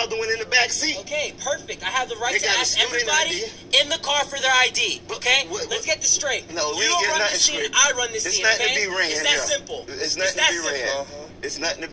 other one in the back seat. Okay, perfect. I have the right They to got a ask student everybody ID. in the car for their ID. Okay? What- Let's get this straight. No, we you ain't don't getting run nothing the scene, straight. I run the It's scene, nothing okay? to be ran It's that here. simple. It's nothing to that be simple. ran. It's nothing to